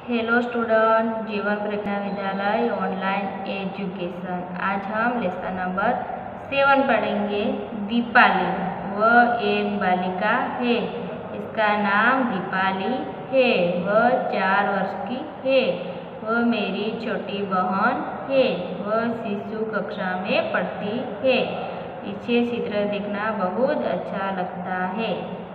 Hello student, जीवन प्रज्ञा विद्यालय online education. आज हम लेसन नंबर 7 पढ़ेंगे। दीपाली वह एक बालिका है। इसका नाम दीपाली है। वह 4 वर्ष की है। वह मेरी छोटी बहन है। वह शिशु कक्षा में पढ़ती है। पीछे चित्र देखना बहुत अच्छा लगता है।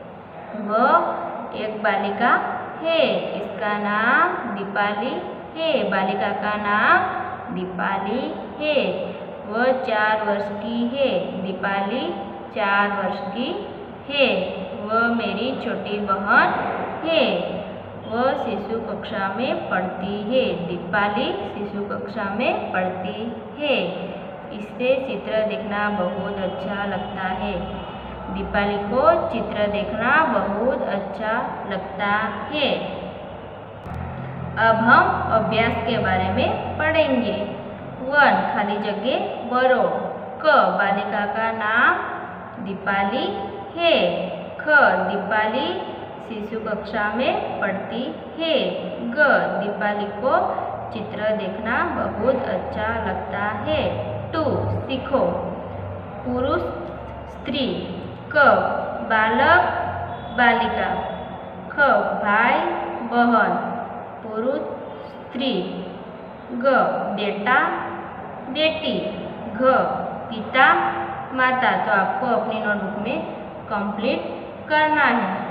वह एक बालिका है। इसका नाम दीपाली है। बालिका का नाम दीपाली है। वह 4 वर्ष की है। दीपाली 4 वर्ष की है। वह मेरी छोटी बहन है। वह शिशु कक्षा में पढ़ती है। दीपाली शिशु कक्षा में पढ़ती है। इससे चित्र देखना बहुत अच्छा लगता है। दीपाली को चित्र देखना बहुत अच्छा लगता है। अब हम अभ्यास के बारे में पढ़ेंगे। 1 खाली जगह भरो। क बालिका का नाम दीपाली है। ख दीपाली शिशु कक्षा में पढ़ती है। ग दीपाली को चित्र देखना बहुत अच्छा लगता है। 2 सीखो। पुरुष स्त्री। क बालक बालिका। ख भाई बहन। पुरुष स्त्री। ग बेटा बेटी। घ पिता माता। तो आपको अपनी नोटबुक में कंप्लीट करना है।